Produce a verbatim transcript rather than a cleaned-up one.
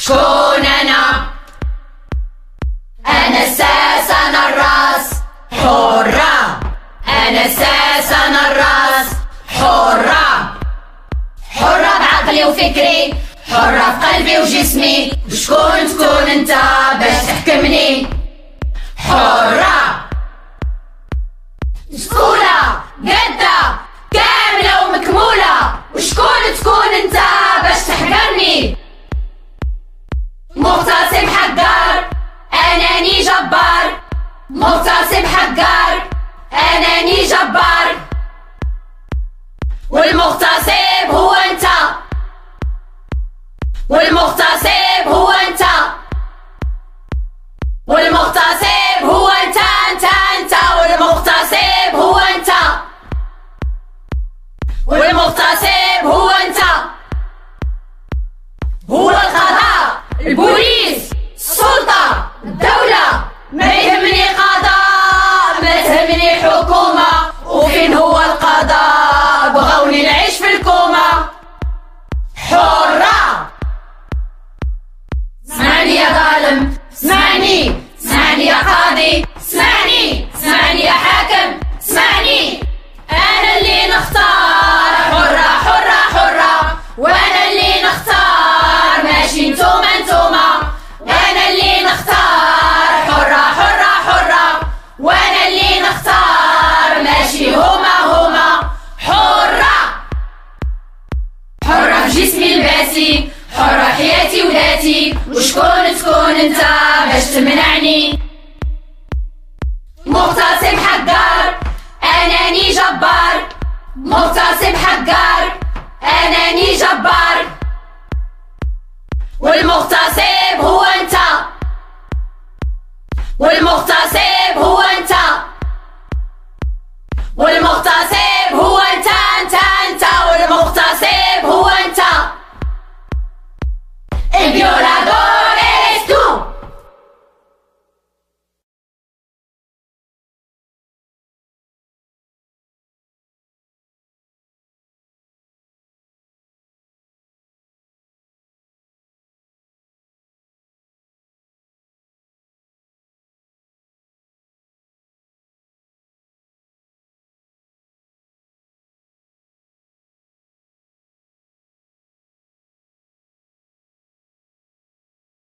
شكون أنا؟ أنا الساس أنا الراس حرة. أنا الساس أنا الراس حرة. حرة بعقلي وفكري، حرة في قلبي وجسمي. وشكون تكون انت باش تحكمني؟ حرة مسؤولة قادة كاملة ومكمولة. وشكون تكون انت باش تحكمني؟ مغتصب حقار أناني جبار. مغتصب حقار أناني جبار. والمغتصب هو انت. والمغتصب هو انت. والمغتصب هو انت انت انت. والمغتصب هو انت. والمغتصب هو انت. هو القضاء، البوليس، السلطة، الدولة. ما يهمني قضاء، ما تهمني حكومة. وفين هو القضاء؟ بغوني نعيش في الكومة. حرة. اسمعني يا ظالم، اسمعني اسمعني يا قاضي، اسمعني اسمعني يا حاكم، اسمعني. أنا اللي نختار. حرة حرة حرة. وأنا اللي نختار، ماشي نتوما نتوما. وأنا اللي نختار. حرة حرة حرة. وأنا اللي نختار، ماشي هما هما. حرة حرة في جسمي الباسي، حرة حياتي وذاتي. وشكون تكون انت باش تمنعني؟ مغتصب حقار أناني جبار. مغتصب حقار أناني جبار. والمغتصب هو انت. والمغتصب